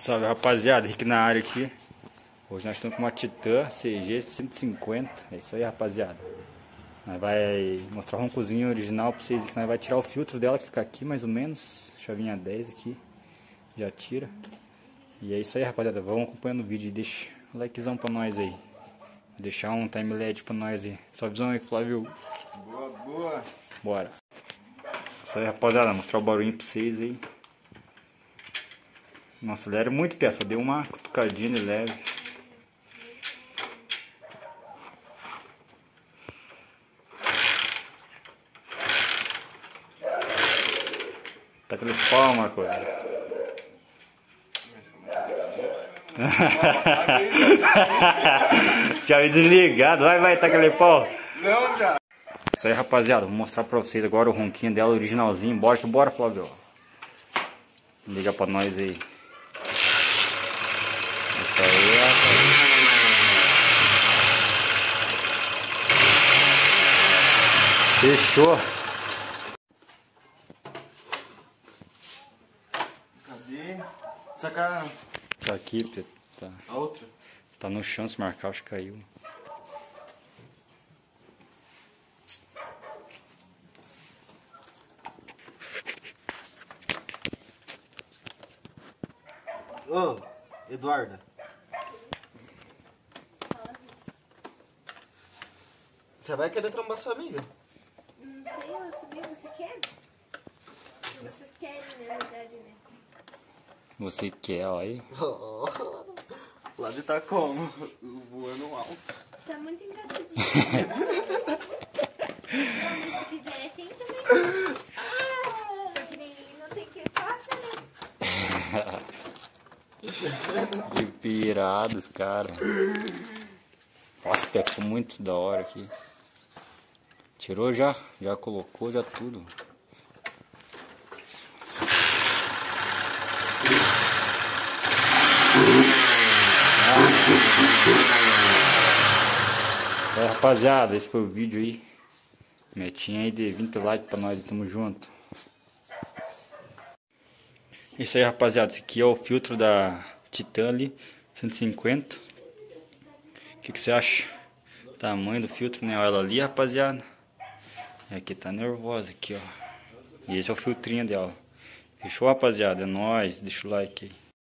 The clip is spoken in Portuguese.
Salve, rapaziada, Rick na área aqui. Hoje nós estamos com uma Titan CG 150. É isso aí, rapaziada. Nós vai mostrar um roncozinho original pra vocês, que nós vai tirar o filtro dela, que fica aqui mais ou menos. Chavinha 10 aqui, já tira. E é isso aí, rapaziada, vamos acompanhando o vídeo e deixa o likezão pra nós aí. Deixar um timeline pra nós aí. Só visão aí, Flávio. Boa, boa. Bora. Isso aí, rapaziada, mostrar o barulhinho pra vocês aí. Nossa, ele era muito peça, deu uma cutucadinha de leve. Tá aquele pau, Marco. Já vi desligado, vai, tá aquele pau. Não, já. Isso aí, rapaziada, vou mostrar pra vocês agora o ronquinho dela originalzinho. Bora, Flávio. Liga pra nós aí. Isso aí, rapaz. Fechou. Cadê? Sacar Tá aqui, tá, a outra. tá no chão, se marcar, acho que caiu. Ô, Eduarda. Você vai querer trombar sua amiga? Não sei, eu assumi, você quer? Vocês querem, na verdade, né? Você quer, ó aí? O lado tá como? Voando alto. Tá muito engraçadinho. Mas se quiser, tem também. Só que nem não tem que faça, né? Que pirados, cara. Nossa, ficou muito da hora aqui. Tirou já colocou já tudo. É, rapaziada, esse foi o vídeo aí. Metinha aí de 20 likes pra nós, tamo junto. Isso aí, rapaziada, esse aqui é o filtro da Titan ali, 150. O que você acha? Tamanho do filtro, né? Olha ela ali, rapaziada. E aqui tá nervosa aqui, ó. E esse é o filtrinho dela. Fechou, rapaziada? É nóis, deixa o like aí.